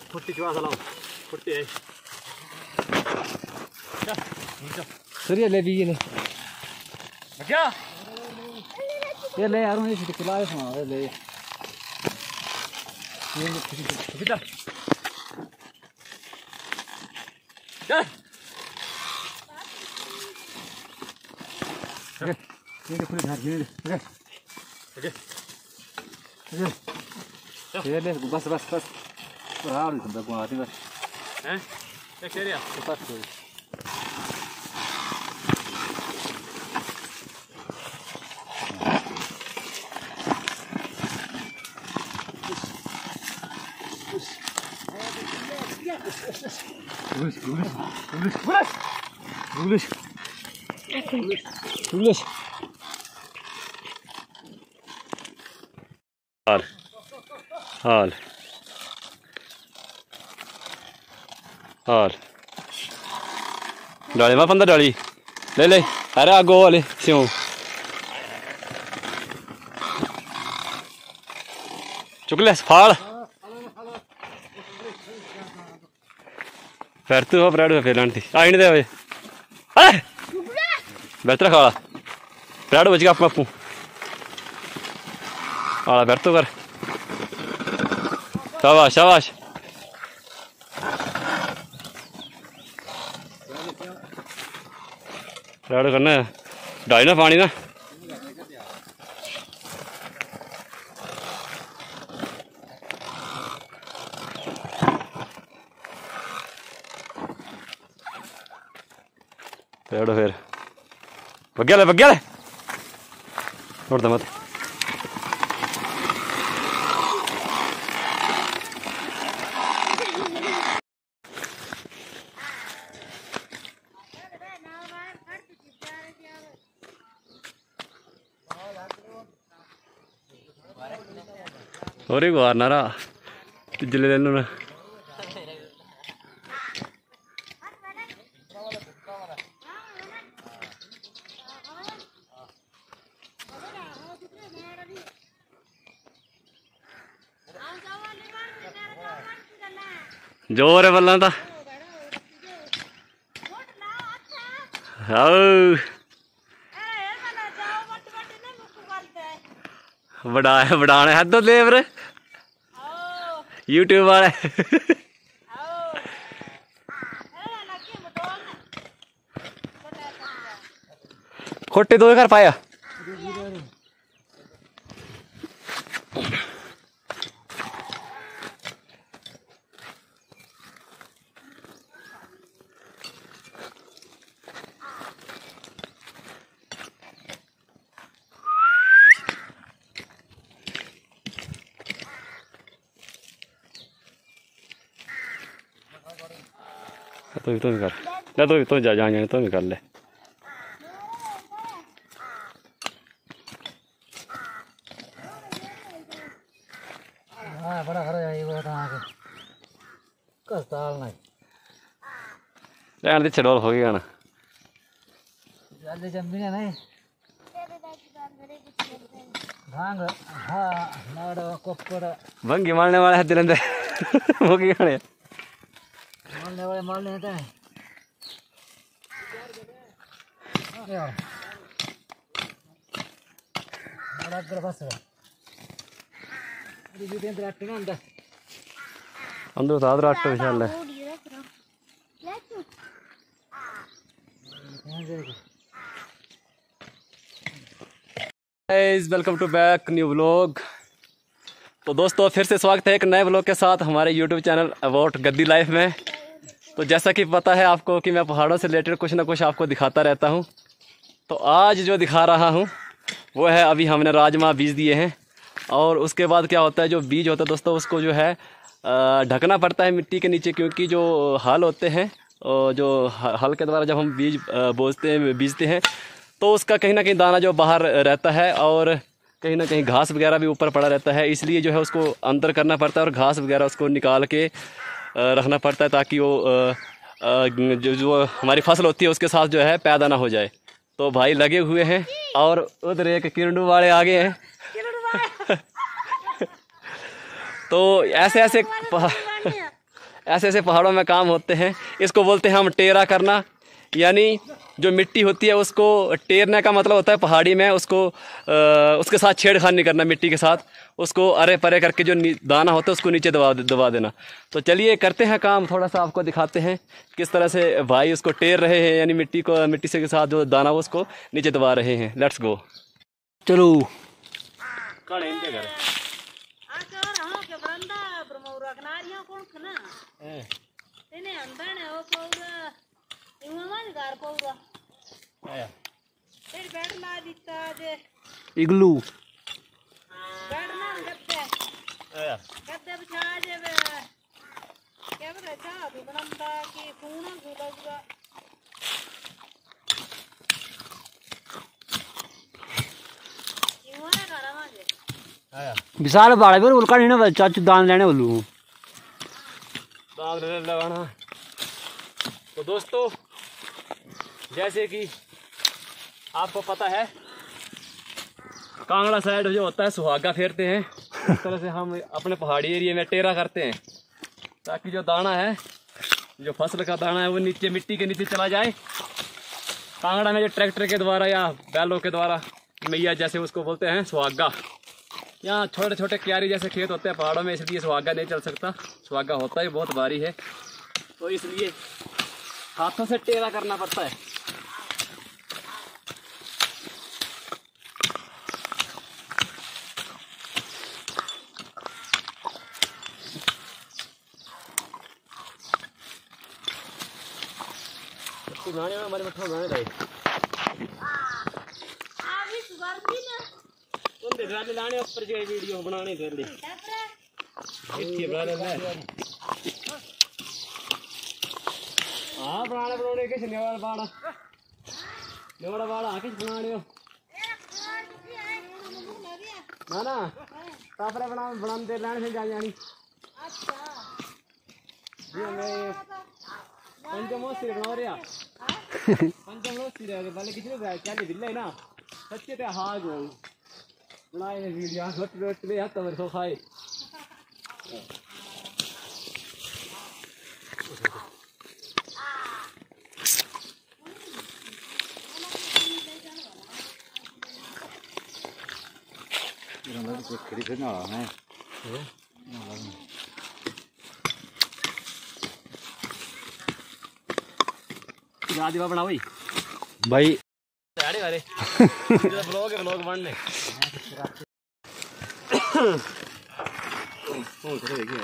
फुट्टी चुआ चलाओ फुट्टी है सर ये ले भी ये ले क्या ये ले यार ये फिर खिलाए सुना ले ये किधर चल ओके ये पूरे घर ये ओके ओके ओके ये ले बस बस बस राउंड तुम को आती बस हैं क्या कह रही है बस English. हाल डाली मैं पंद्रह डाली ले ले अरे आगो वाले स्यों चुकले फाड़ फिर तू हो ब्रेड फिर लानी थी आई नहीं दे अरे बेहतर खाला ब्रेड बच गया आपको आला बैठ तो कर शाबाश शाबाश ब्रेड करना डाई ना पानी ना पेड़ फिर बग्या ले उड़ मत और एक बार नारा जिले लेना ना जोर है बल्ला था बढ़ाने है तो लेबर यूट्यूब वाले खोटे दो कर पाया तो भी कर ले तो जा जाने तो भी कर ले हां बड़ा घर जाई वो ता के कस्ताल नहीं रहने दे छड़ोल हो गया ना जल्दी जम्मी नहीं भांग हां नाड़ कोपड़ भंगी मारने वाले है दिलंदे हो गया ने मारने हैं यार बड़ा कर बस ये दिन रात में अंदर साथ रात विशाल है guys welcome to back new vlog. तो दोस्तों फिर से स्वागत है एक नए व्लॉग के साथ हमारे YouTube channel about Gaddi life में। तो जैसा कि पता है आपको कि मैं पहाड़ों से रिलेटेड कुछ ना कुछ आपको दिखाता रहता हूं। तो आज जो दिखा रहा हूं वो है अभी हमने राजमा बीज दिए हैं और उसके बाद क्या होता है जो बीज होता है दोस्तों उसको जो है ढकना पड़ता है मिट्टी के नीचे, क्योंकि जो हल होते हैं जो हल के द्वारा जब हम बीज बीजते हैं तो उसका कहीं ना कहीं दाना जो बाहर रहता है और कहीं ना कहीं घास वगैरह भी ऊपर पड़ा रहता है, इसलिए जो है उसको अंदर करना पड़ता है और घास वगैरह उसको निकाल के रखना पड़ता है ताकि वो जो हमारी फसल होती है उसके साथ जो है पैदा ना हो जाए। तो भाई लगे हुए हैं और उधर एक किरंडू वाले आगे हैं तो ऐसे ऐसे ऐसे ऐसे पहाड़ों में काम होते हैं। इसको बोलते हैं हम टेरा करना, यानी जो मिट्टी होती है उसको टेरने का मतलब होता है पहाड़ी में उसको उसके साथ छेड़खानी नहीं करना, मिट्टी के साथ उसको अरे परे करके जो दाना होता है उसको नीचे दबा देना। तो चलिए करते हैं काम, थोड़ा सा आपको दिखाते हैं किस तरह से भाई उसको टेर रहे हैं, यानी मिट्टी से के साथ जो दाना उसको नीचे दबा रहे हैं। Let's go. चलो इग्लू विशाल बाड़ा भी उल्का नहीं ना चाचू दान लेने बोलू लगाना। तो दोस्तों जैसे कि आपको पता है कांगड़ा साइड जो होता है सुहागा फेरते हैं, इस तरह से हम अपने पहाड़ी एरिया में टेरा करते हैं ताकि जो दाना है, जो फसल का दाना है वो नीचे मिट्टी के नीचे चला जाए। कांगड़ा में जो ट्रैक्टर के द्वारा या बैलों के द्वारा मैया जैसे उसको बोलते हैं सुहागा। यहाँ छोटे छोटे क्यारी जैसे खेत होते हैं पहाड़ों में, इसलिए सुहागा नहीं चल सकता। सुहागा होता है बहुत भारी है, तो इसलिए हाथों से टेरा करना पड़ता है। हमारे मठा बनाने रहे लाने ऊपर जो वीडियो बनाने कर ली हाँ बनाने किस नेवाड़ा बाड़ा किस बनाने ना तापरे बनाते लाने से जानी पंचमोस्ती बना रहा पंचमोस्ती पहले कितने चले दिल्ली ना सच्चे थे हाथ बनाए वीडियो रोट ले हाथ मेरे खाए खड़ी फिरने वाला है दिवा बना भाई वाले ब्लॉग बनने देखिए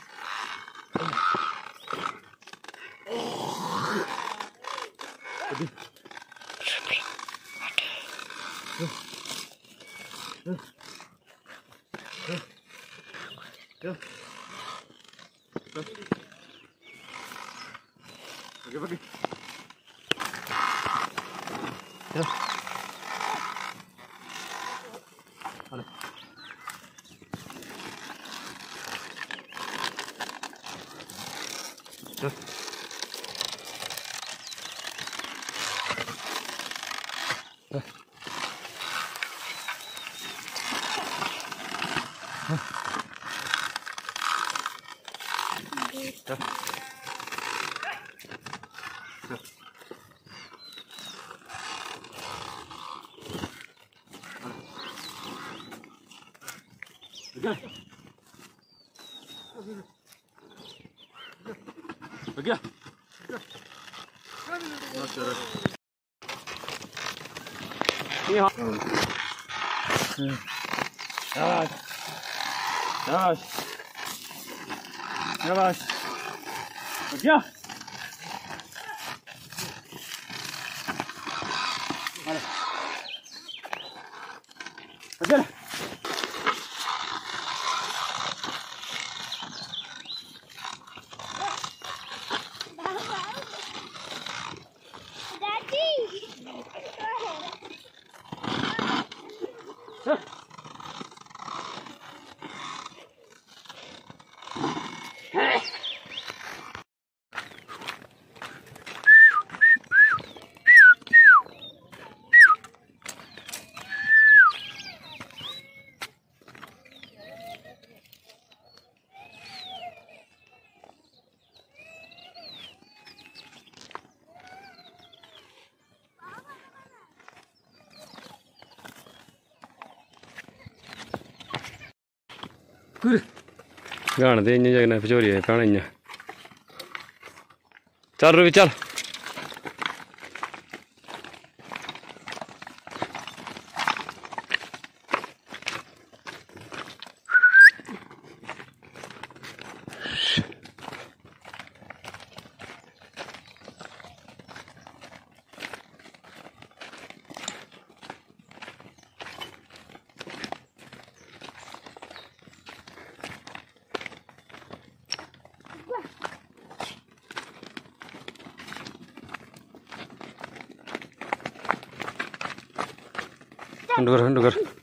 गया गाण दे इ'यां जगह भचोरी भैन इ'यां चल रूबी चल हंडूर हंडूर